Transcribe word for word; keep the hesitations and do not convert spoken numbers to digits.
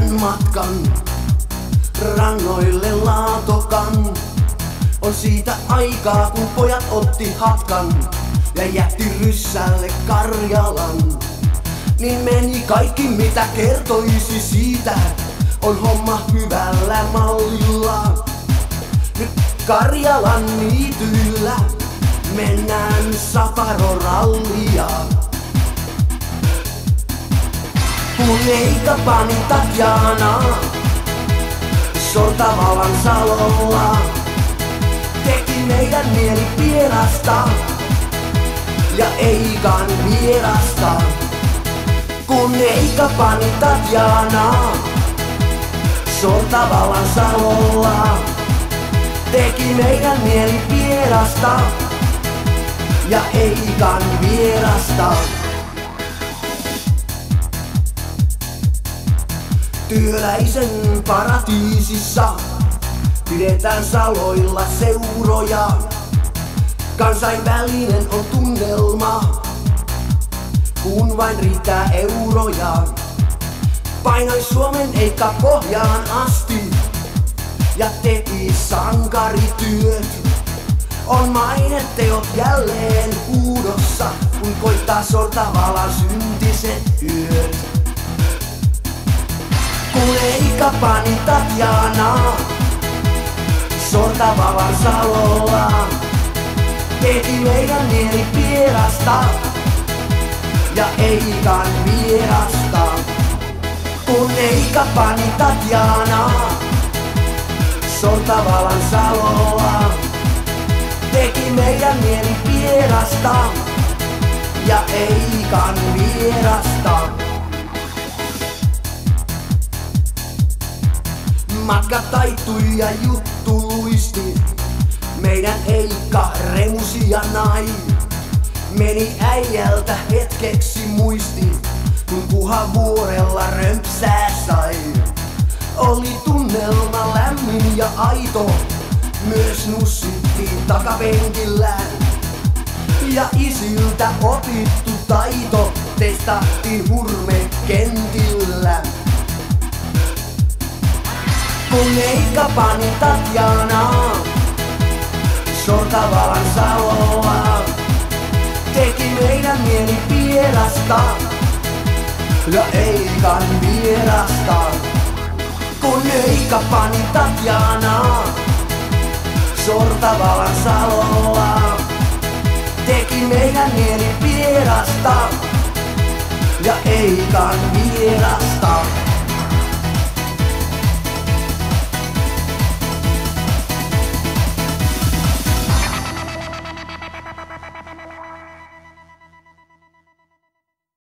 matkan rannoille Laatokan. On siitä aikaa, kun pojat otti hatkan ja jätti Ryssälle Karjalan. Niin meni kaikki mitä kertoisi siitä, on homma hyvällä mallilla. Nyt Karjalan niityillä mennään safarorallia. Kun eikä pani Tatjana Sortavalan Salolla teki meidän mieli pierasta ja eikan vierasta. Kun eikä pani Tatjana Sortavalan Salolla teki meidän mieli pierasta ja eikan vierasta. Työläisen paratiisissa pidetään Saloilla seuroja. Kansainvälinen on tunnelma, kun vain riittää euroja. Painoi Suomen eikä pohjaan asti ja teki sankarityöt. On maineteot jälleen huudossa, kun koittaa Sortavalan syntiset yöt. Kun eikä pani Tatjana Sortavalan Salolla teki meidän mieli pierasta ja eikan vierasta. Kun eikä pani Tatjana Sortavalan Salolla teki meidän mieli pierasta ja eikan vierasta. Matka taittui ja juttu luisti, meidän Eikka remusi ja nai. Meni äijältä hetkeksi muisti, kun Kuhavuorella römpsää sai. Oli tunnelma lämmin ja aito, myös nussittiin takapenkillä. Ja isiltä opittu taito testattiin hurmekentillä. Kun eikä pani Tatjana Sortavalan Salolla teki meidän mieli pierasta ja eikan vierasta. Kun eikä pani Tatjana Sortavalan Salolla teki meidän mieli pierasta ja eikan vierasta.